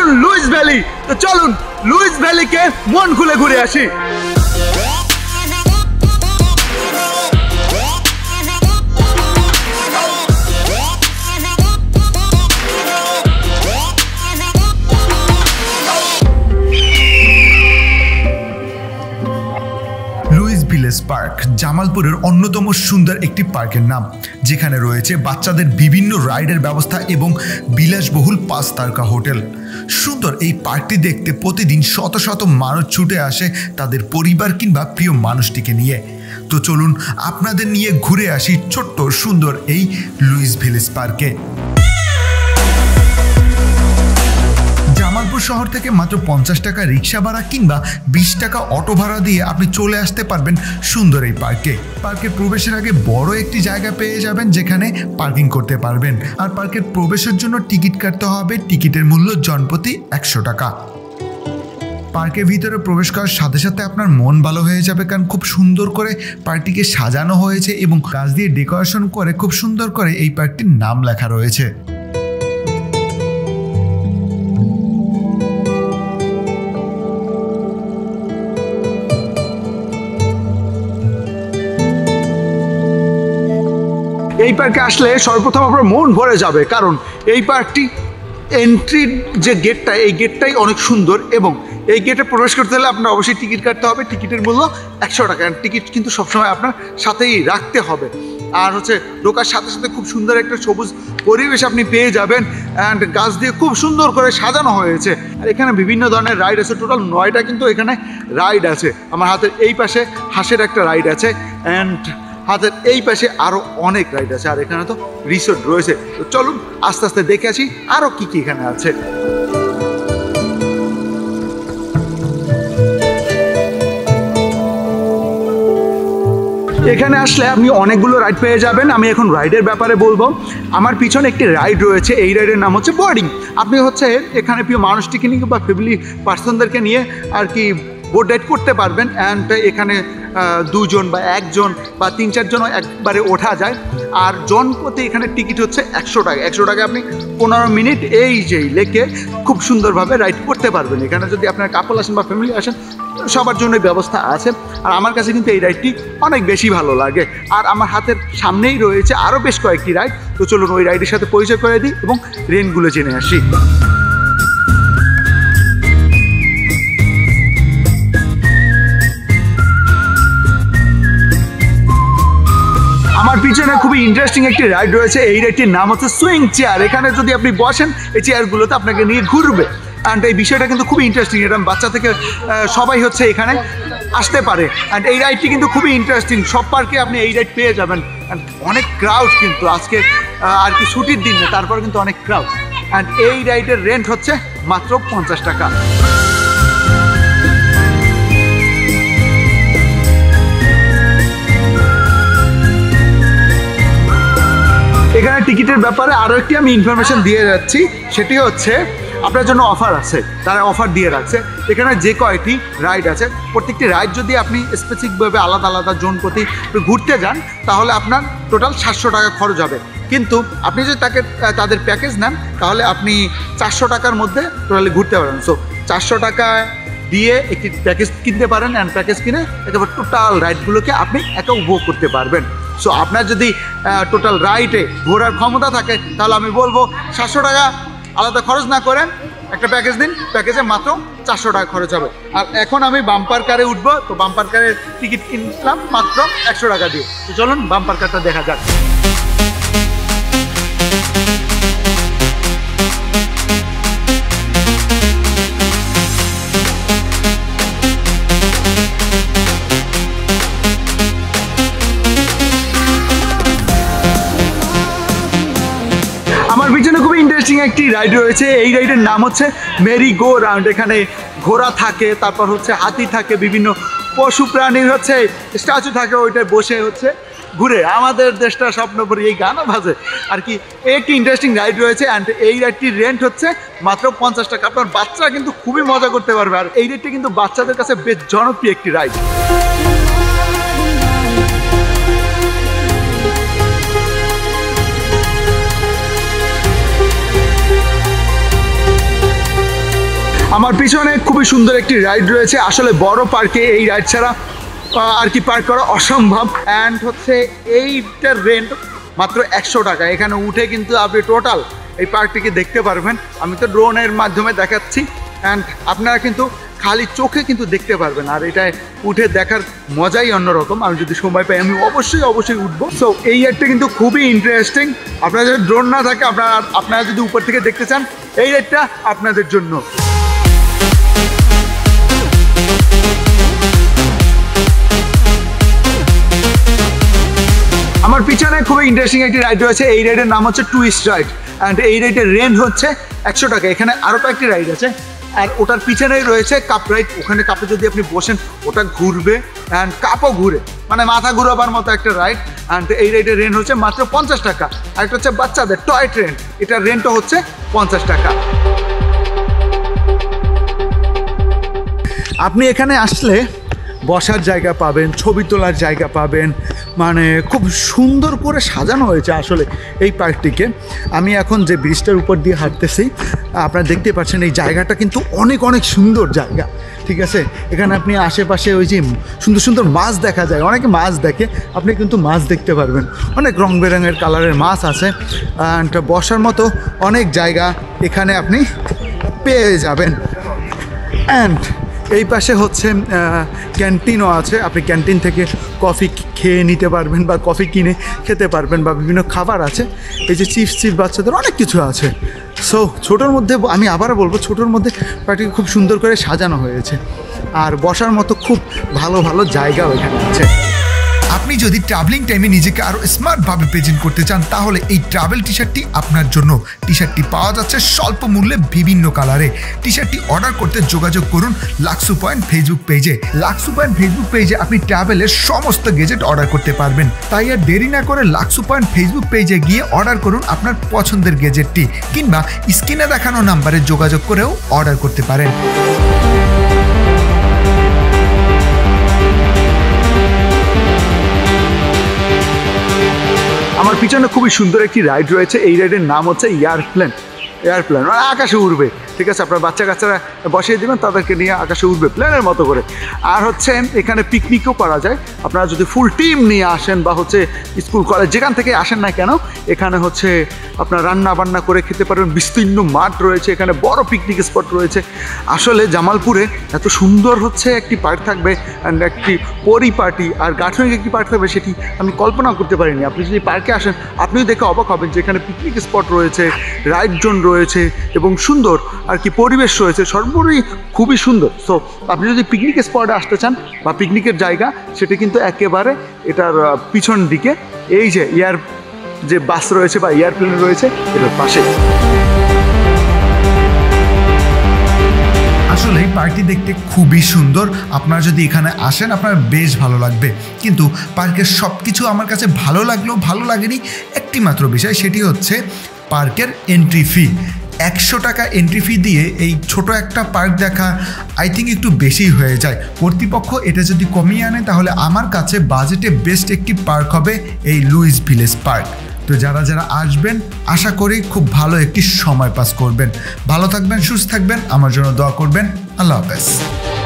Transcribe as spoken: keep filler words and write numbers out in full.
দারুণ Luis valley. তো চলুন লুইস ভ্যালিকে মন খুলে ঘুরে আসি। পার্ক জামালপুরের অন্যতম সুন্দর একটি পার্কের নাম, যেখানে রয়েছে বাচ্চাদের বিভিন্ন রাইডের ব্যবস্থা এবং বিলাসবহুল পাঁচ তারকা হোটেল। সুন্দর এই পার্কটি দেখতে প্রতিদিন শত শত মানুষ ছুটে আসে তাদের পরিবার কিংবা প্রিয় মানুষটিকে নিয়ে। তো চলুন আপনাদের নিয়ে ঘুরে আসি ছোট্ট সুন্দর এই লুইস ভিলেজ পার্কে। জামালপুর শহর থেকে মাত্র পঞ্চাশ টাকা রিক্সা ভাড়া কিংবা বিশ টাকা অটো ভাড়া দিয়ে আপনি চলে আসতে পারবেন সুন্দর এই পার্কে। পার্কের প্রবেশের আগে বড় একটি জায়গা পেয়ে যাবেন যেখানে পার্কিং করতে পারবেন। আর পার্কের প্রবেশের জন্য টিকিট কাটতে হবে। টিকিটের মূল্য জনপ্রতি একশো টাকা। পার্কের ভিতরে প্রবেশ করার সাথে সাথে আপনার মন ভালো হয়ে যাবে, কারণ খুব সুন্দর করে পার্কটিকে সাজানো হয়েছে এবং গাছ দিয়ে ডেকোরেশন করে খুব সুন্দর করে এই পার্কটির নাম লেখা রয়েছে। এই পার্কে আসলে সর্বপ্রথম আপনার মন ভরে যাবে, কারণ এই পার্কটি এন্ট্রির যে গেটটা, এই গেটটাই অনেক সুন্দর এবং এই গেটে প্রবেশ করতে হলে আপনার অবশ্যই টিকিট কাটতে হবে। টিকিটের মূল্য একশো টাকা। টিকিট কিন্তু সবসময় আপনার সাথেই রাখতে হবে। আর হচ্ছে ঢোকার সাথে সাথে খুব সুন্দর একটা সবুজ পরিবেশ আপনি পেয়ে যাবেন অ্যান্ড গাছ দিয়ে খুব সুন্দর করে সাজানো হয়েছে। আর এখানে বিভিন্ন ধরনের রাইড আছে, টোটাল নয়টা কিন্তু এখানে রাইড আছে। আমার হাতের এই পাশে হাঁসের একটা রাইড আছে অ্যান্ড হাতের এই পাশে আরও অনেক রাইড আছে। আর এখানে তো রিসোর্ট রয়েছে। তো চলুন আস্তে আস্তে দেখে আসি আরও কী কী এখানে আছে। এখানে আসলে আপনি অনেকগুলো রাইড পেয়ে যাবেন। আমি এখন রাইডের ব্যাপারে বলবো। আমার পিছনে একটি রাইড রয়েছে, এই রাইডের নাম হচ্ছে বোর্ডিং। আপনি হচ্ছে এখানে প্রিয় মানুষটিকে নিয়ে বা ফ্যামিলি পার্সনদেরকে নিয়ে আর কি বোট রাইড করতে পারবেন। অ্যান্ড এখানে দুজন বা একজন বা তিন চারজন একবারে ওঠা যায়। আর জন প্রতি এখানে টিকিট হচ্ছে একশো টাকা। একশো টাকা আপনি পনেরো মিনিট এই যে লেকে খুব সুন্দরভাবে রাইড করতে পারবেন। এখানে যদি আপনার কাপল আসেন বা ফ্যামিলি আসেন সবার জন্য ব্যবস্থা আছে। আর আমার কাছে কিন্তু এই রাইডটি অনেক বেশি ভালো লাগে। আর আমার হাতের সামনেই রয়েছে আরও বেশ কয়েকটি রাইড। তো চলুন ওই রাইডের সাথে পরিচয় করে দিই এবং রেনগুলো জেনে আসি। আমার পিছনে খুবই ইন্টারেস্টিং একটি রাইড রয়েছে। এই রাইডটির নাম হচ্ছে সুইং চেয়ার। এখানে যদি আপনি বসেন এই চেয়ারগুলোতে আপনাকে নিয়ে ঘুরবে। অ্যান্ড এই বিষয়টা কিন্তু খুবই ইন্টারেস্টিং। এটা বাচ্চা থেকে সবাই হচ্ছে এখানে আসতে পারে। অ্যান্ড এই রাইডটি কিন্তু খুবই ইন্টারেস্টিং। সব পার্কে আপনি এই রাইড পেয়ে যাবেন। অ্যান্ড অনেক ক্রাউড কিন্তু আজকে আর কি ছুটির দিন না, তারপরে কিন্তু অনেক ক্রাউড। অ্যান্ড এই রাইডের রেন্ট হচ্ছে মাত্র পঞ্চাশ টাকা। এখানে টিকিটের ব্যাপারে আরও একটি আমি ইনফরমেশন দিয়ে যাচ্ছি। সেটি হচ্ছে আপনার জন্য অফার আছে, তারা অফার দিয়ে রাখছে। এখানে যে কয়টি রাইড আছে প্রত্যেকটি রাইড যদি আপনি স্পেসিফিকভাবে আলাদা আলাদা জোন প্রতি ঘুরতে যান তাহলে আপনার টোটাল সাতশো টাকা খরচ হবে। কিন্তু আপনি যদি তাকে তাদের প্যাকেজ নেন তাহলে আপনি চারশো টাকার মধ্যে টোটালি ঘুরতে পারেন। সো চারশো টাকা দিয়ে একটি প্যাকেজ কিনতে পারেন অ্যান্ড প্যাকেজ কিনে একেবারে টোটাল রাইডগুলোকে আপনি একা উপভোগ করতে পারবেন। সো আপনার যদি টোটাল রাইডে ঘোরার ক্ষমতা থাকে তাহলে আমি বলবো সাতশো টাকা আলাদা খরচ না করেন একটা প্যাকেজ দিন। প্যাকেজে মাত্র চারশো টাকা খরচ হবে। আর এখন আমি বাম্পার কারে উঠবো। তো বাম্পার কারের টিকিট কিনলাম মাত্র একশো টাকা দিয়ে। তো চলুন বাম্পার কারটা দেখা যাক। আমার পিছনে খুবই ইন্টারেস্টিং একটি রাইড রয়েছে। এই রাইডের নাম হচ্ছে মেরি গো রাউন্ড। এখানে ঘোড়া থাকে, তারপর হচ্ছে হাতি থাকে, বিভিন্ন পশু প্রাণীর হচ্ছে স্ট্যাচু থাকে, ওইটায় বসে হচ্ছে ঘুরে আমাদের দেশটা স্বপ্নপুরি এই গানও বাজে আর কি। একটি ইন্টারেস্টিং রাইড রয়েছে অ্যান্ড এই রাইডটির রেন্ট হচ্ছে মাত্র পঞ্চাশ টাকা। আপনার বাচ্চারা কিন্তু খুবই মজা করতে পারবে। আর এই রাইডটি কিন্তু বাচ্চাদের কাছে বেশ জনপ্রিয় একটি রাইড। আমার পিছনে খুবই সুন্দর একটি রাইড রয়েছে। আসলে বড় পার্কে এই রাইড ছাড়া আর কি পার্ক করা অসম্ভব। অ্যান্ড হচ্ছে এইটার রেন্ট মাত্র একশো টাকা। এখানে উঠে কিন্তু আপনি টোটাল এই পার্কটিকে দেখতে পারবেন। আমি তো ড্রোনের মাধ্যমে দেখাচ্ছি, অ্যান্ড আপনারা কিন্তু খালি চোখে কিন্তু দেখতে পারবেন। আর এটায় উঠে দেখার মজাই অন্যরকম। আমি যদি সময় পাই আমি অবশ্যই অবশ্যই উঠবো। সো এই রাইডটা কিন্তু খুবই ইন্টারেস্টিং। আপনারা যদি ড্রোন না থাকে, আপনারা আপনারা যদি উপর থেকে দেখতে চান, এই রাইডটা আপনাদের জন্য। আমার পিছনে খুবই ইন্টারেস্টিং একটি রাইড রয়েছে। এই রাইডের নাম হচ্ছে টুইস্ট রাইড, অ্যান্ড এই রাইডের রেন্ট হচ্ছে একশো টাকা। এখানে আরও কয়েকটি রাইড আছে, আর ওটার পিছনেই রয়েছে কাপ রাইড। ওখানে কাপে যদি আপনি বসেন ওটা ঘুরবে, অ্যান্ড কাপও ঘুরে, মানে মাথা ঘুরাবার মতো একটা রাইড। অ্যান্ড এই রাইডের রেন্ট হচ্ছে মাত্র পঞ্চাশ টাকা। আর একটা হচ্ছে বাচ্চাদের টয় ট্রেন, এটার রেন্টও হচ্ছে পঞ্চাশ টাকা। আপনি এখানে আসলে বসার জায়গা পাবেন, ছবি তোলার জায়গা পাবেন, মানে খুব সুন্দর করে সাজানো হয়েছে আসলে এই পার্কটিকে। আমি এখন যে ব্রিজটার উপর দিয়ে হাঁটতেছি, আপনারা দেখতে পাচ্ছেন এই জায়গাটা কিন্তু অনেক অনেক সুন্দর জায়গা, ঠিক আছে। এখানে আপনি আশেপাশে ওই যে সুন্দর সুন্দর মাছ দেখা যায়, অনেকে মাছ দেখে, আপনি কিন্তু মাছ দেখতে পারবেন। অনেক রং বেরঙের কালারের মাছ আছে, অ্যান্ড বসার মতো অনেক জায়গা এখানে আপনি পেয়ে যাবেন। অ্যান্ড এই পাশে হচ্ছে ক্যান্টিনও আছে। আপনি ক্যান্টিন থেকে কফি খেয়ে নিতে পারবেন, বা কফি কিনে খেতে পারবেন, বা বিভিন্ন খাবার আছে। এই যে চিপস চিপস বাচ্চাদের অনেক কিছু আছে। সো ছোটোর মধ্যে, আমি আবারও বলবো, ছোটোর মধ্যে পার্টিকে খুব সুন্দর করে সাজানো হয়েছে, আর বসার মতো খুব ভালো ভালো জায়গাও এখানে আছে। আপনি যদি ট্রাভেলিং টাইমে নিজেকে আরও স্মার্টভাবে প্রেজেন্ট করতে চান, তাহলে এই ট্রাভেল টি শার্টটি আপনার জন্য। টি শার্টটি পাওয়া যাচ্ছে স্বল্প মূল্যে বিভিন্ন কালারে। টি শার্টটি অর্ডার করতে যোগাযোগ করুন লাক্সু পয়েন্ট ফেসবুক পেজে। লাক্সু পয়েন্ট ফেসবুক পেজে আপনি ট্রাভেলের সমস্ত গেজেট অর্ডার করতে পারবেন। তাই আর দেরি না করে লাক্সু পয়েন্ট ফেসবুক পেজে গিয়ে অর্ডার করুন আপনার পছন্দের গেজেটটি, কিংবা স্ক্রিনে দেখানো নাম্বারে যোগাযোগ করেও অর্ডার করতে পারেন। আমার পিছনে খুবই সুন্দর একটি রাইড রয়েছে। এই রাইডের নাম হচ্ছে এয়ারপ্লেন। এয়ারপ্লেন মানে আকাশে উড়বে, ঠিক আছে। আপনার বাচ্চা কাচ্চারা বসিয়ে দেবেন, তাদেরকে নিয়ে আকাশে উড়বে প্লেনের মতো করে। আর হচ্ছে এখানে পিকনিকও করা যায়। আপনারা যদি ফুল টিম নিয়ে আসেন, বা হচ্ছে স্কুল কলেজ যেখান থেকে আসেন না কেন, এখানে হচ্ছে আপনার রান্না বান্না করে খেতে পারবেন। বিস্তীর্ণ মাঠ রয়েছে, এখানে বড় পিকনিক স্পট রয়েছে। আসলে জামালপুরে এত সুন্দর হচ্ছে একটি পার্ক থাকবে, অ্যান্ড একটি পরিপাটি আর গাঠনিক একটি পার্ক থাকবে, সেটি আমি কল্পনা করতে পারিনি। আপনি যদি পার্কে আসেন, আপনিও দেখে অবাক হবেন যে এখানে পিকনিক স্পট রয়েছে, রাইড জোন রয়েছে, এবং সুন্দর আর কি পরিবেশ রয়েছে। সর্বোপরি খুবই সুন্দর। সো আপনি যদি পিকনিক স্পটে আসতে চান, বা পিকনিকের জায়গা, সেটা কিন্তু একেবারে এটার পিছন দিকে এই যে এয়ার যে বাস রয়েছে বা এয়ারপ্লেন রয়েছে, এটার পাশে। আসলে পার্কটি দেখতে খুবই সুন্দর। আপনারা যদি এখানে আসেন, আপনার বেশ ভালো লাগবে। কিন্তু পার্কের সব কিছু আমার কাছে ভালো লাগলেও ভালো লাগেনি একটি মাত্র বিষয়, সেটি হচ্ছে পার্কের এন্ট্রি ফি। একশো টাকা এন্ট্রি ফি দিয়ে এই ছোট একটা পার্ক দেখা আই থিঙ্ক একটু বেশি হয়ে যায়। কর্তৃপক্ষ এটা যদি কমিয়ে আনে, তাহলে আমার কাছে বাজেটে বেস্ট একটি পার্ক হবে এই লুইস ভিলেজ পার্ক। তো যারা যারা আসবেন, আশা করি খুব ভালো একটি সময় পাস করবেন। ভালো থাকবেন, সুস্থ থাকবেন, আমার জন্য দোয়া করবেন। আল্লাহ হাফেজ।